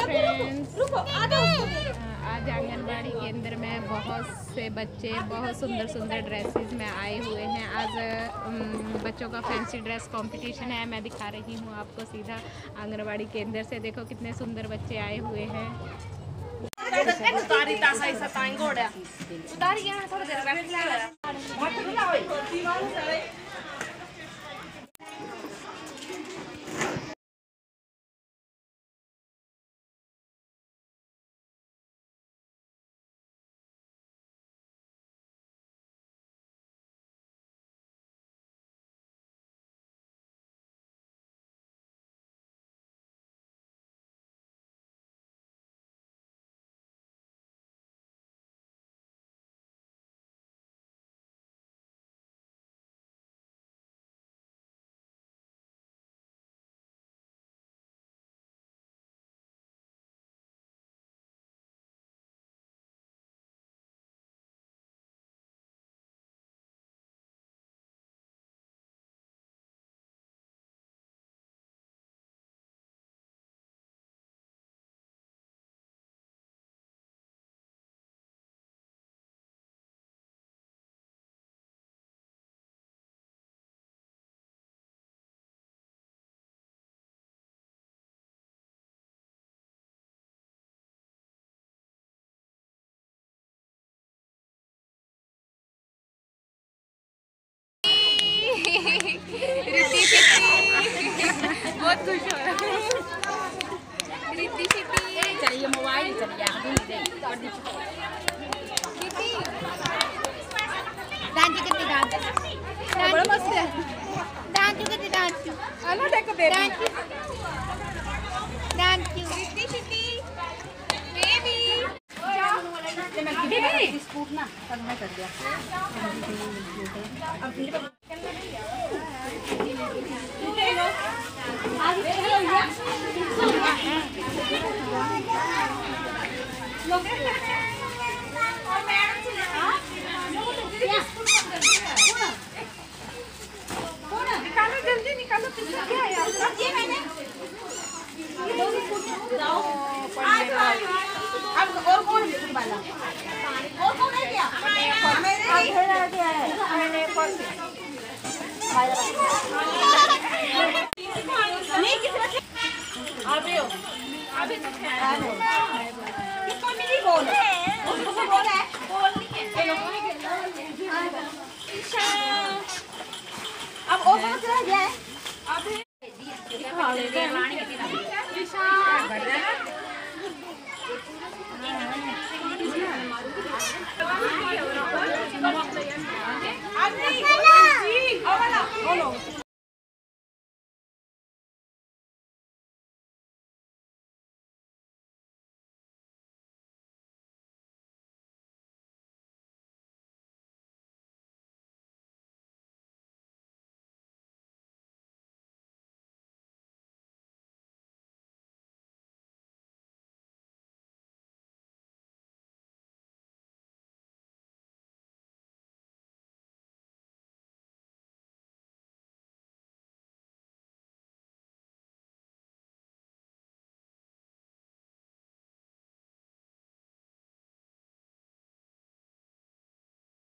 Friends, आज आंगनबाड़ी केंद्र में बहुत से बच्चे बहुत सुंदर सुंदर ड्रेसेस में आए हुए हैं। आज बच्चों का फैंसी ड्रेस कंपटीशन है। मैं दिखा रही हूँ आपको सीधा आंगनबाड़ी केंद्र से। देखो कितने सुंदर बच्चे आए हुए हैं। रिद्धि बहुत खुश हो रहा है। रिद्धि चलिए मोबाइल चलिए डांस कितनी डांस बड़ा मस्त है। डांस कितनी डांस आना देखो baby dance Riddhi Siddhi baby baby स्कूट ना सब मैं कर दिया। निकालो जल्दी निकालो। क्या है ये मैंने अब और कौन वाला और कौन है क्या मैंने नहीं किसी अभी तो किसको मिली बोल उसको बोल है अब और कौन सा रह गया है अभी